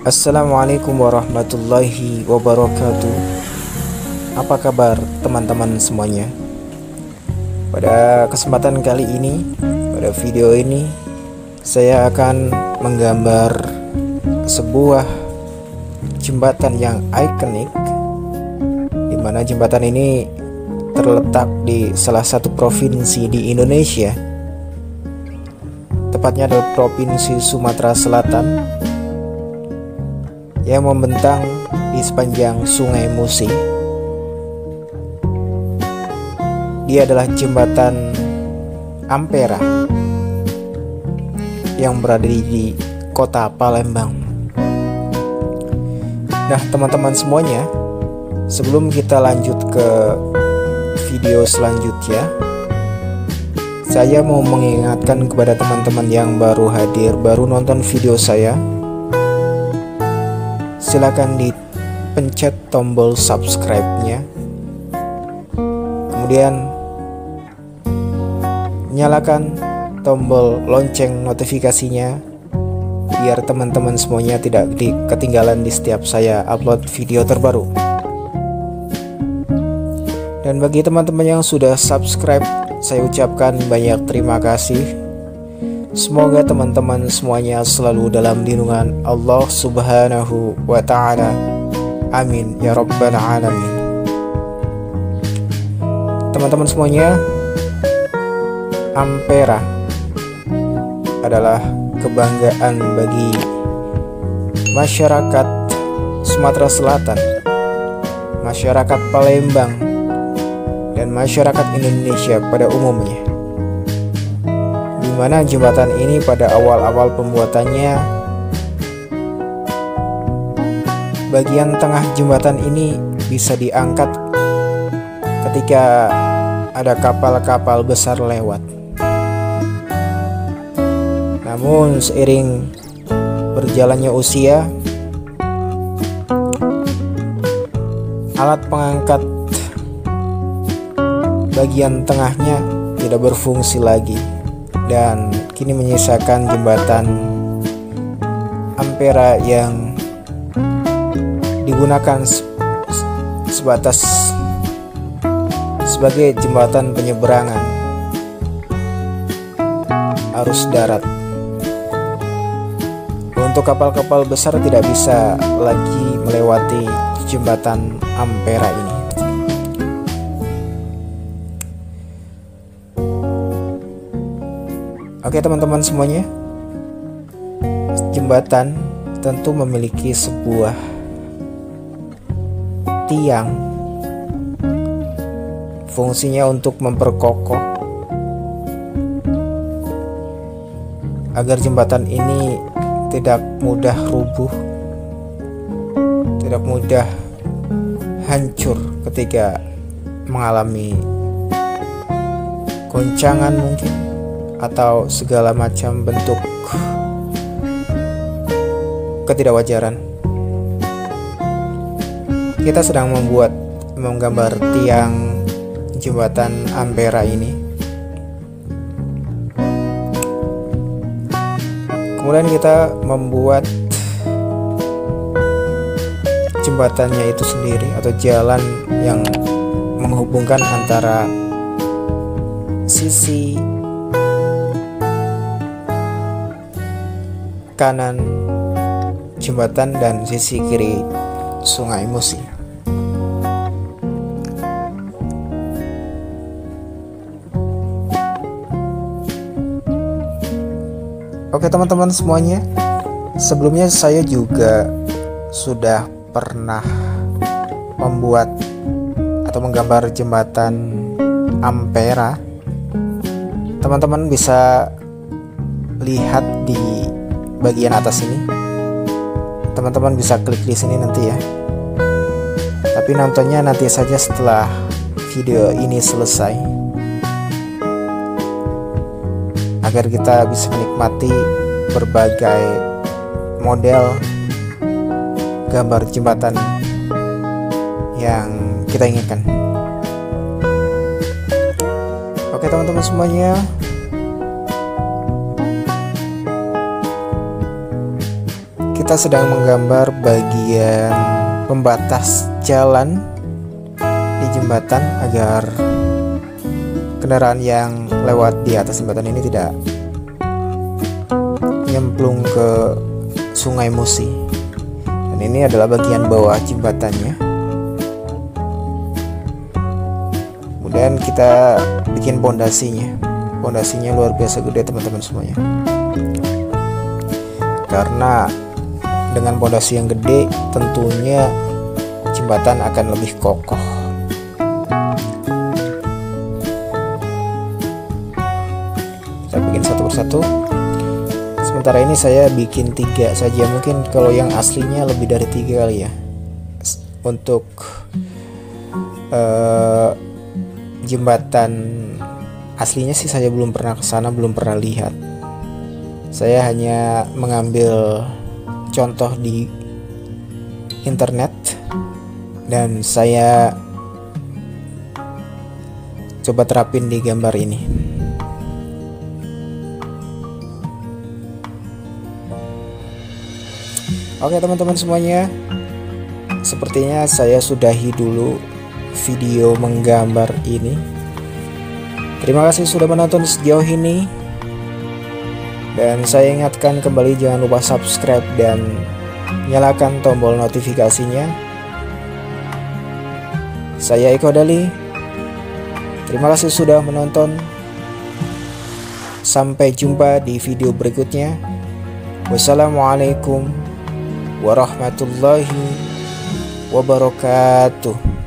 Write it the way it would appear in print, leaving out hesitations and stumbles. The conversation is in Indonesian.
Assalamualaikum warahmatullahi wabarakatuh. Apa kabar teman-teman semuanya? Pada kesempatan kali ini, pada video ini, saya akan menggambar sebuah jembatan yang ikonik, di mana jembatan ini terletak di salah satu provinsi di Indonesia, tepatnya adalah Provinsi Sumatera Selatan, yang membentang di sepanjang Sungai Musi. Dia adalah jembatan Ampera yang berada di kota Palembang. Nah, teman-teman semuanya, sebelum kita lanjut ke video selanjutnya, saya mau mengingatkan kepada teman-teman yang baru hadir, baru nonton video saya, silakan dipencet tombol subscribe-nya, kemudian nyalakan tombol lonceng notifikasinya biar teman-teman semuanya tidak ketinggalan di setiap saya upload video terbaru. Dan bagi teman-teman yang sudah subscribe, saya ucapkan banyak terima kasih. Semoga teman-teman semuanya selalu dalam lindungan Allah Subhanahu wa Ta'ala. Amin ya Rabbal Alamin. Teman-teman semuanya, Ampera adalah kebanggaan bagi masyarakat Sumatera Selatan, masyarakat Palembang, dan masyarakat Indonesia pada umumnya, di mana jembatan ini pada awal-awal pembuatannya, bagian tengah jembatan ini bisa diangkat ketika ada kapal-kapal besar lewat. Namun seiring berjalannya usia, alat pengangkat bagian tengahnya tidak berfungsi lagi, dan kini menyisakan jembatan Ampera yang digunakan sebatas sebagai jembatan penyeberangan arus darat. Untuk kapal-kapal besar tidak bisa lagi melewati jembatan Ampera ini. Oke teman-teman semuanya, jembatan tentu memiliki sebuah tiang, fungsinya untuk memperkokoh agar jembatan ini tidak mudah rubuh, tidak mudah hancur ketika mengalami goncangan mungkin, atau segala macam bentuk ketidakwajaran. Kita sedang menggambar tiang jembatan Ampera ini. Kemudian kita membuat jembatannya itu sendiri, atau jalan yang menghubungkan antara sisi kanan jembatan dan sisi kiri Sungai Musi. Oke teman-teman semuanya, sebelumnya saya juga sudah pernah membuat atau menggambar jembatan Ampera. Teman-teman bisa lihat di bagian atas ini. Teman-teman bisa klik di sini nanti ya. Tapi nontonnya nanti saja setelah video ini selesai, agar kita bisa menikmati berbagai model gambar jembatan yang kita inginkan. Oke teman-teman semuanya, kita sedang menggambar bagian pembatas jalan di jembatan agar kendaraan yang lewat di atas jembatan ini tidak nyemplung ke Sungai Musi. Dan ini adalah bagian bawah jembatannya. Kemudian kita bikin pondasinya. Pondasinya luar biasa gede teman-teman semuanya. Karena dengan pondasi yang gede tentunya jembatan akan lebih kokoh. Kita bikin satu persatu. Sementara ini saya bikin 3 saja. Mungkin kalau yang aslinya lebih dari 3 kali ya. Untuk jembatan aslinya sih saya belum pernah ke sana, belum pernah lihat. Saya hanya mengambil contoh di internet dan saya coba terapin di gambar ini. Oke teman-teman semuanya, sepertinya saya sudahi dulu video menggambar ini. Terima kasih sudah menonton sejauh ini. Dan saya ingatkan kembali, jangan lupa subscribe dan nyalakan tombol notifikasinya. Saya Eko Dali. Terima kasih sudah menonton. Sampai jumpa di video berikutnya. Wassalamualaikum warahmatullahi wabarakatuh.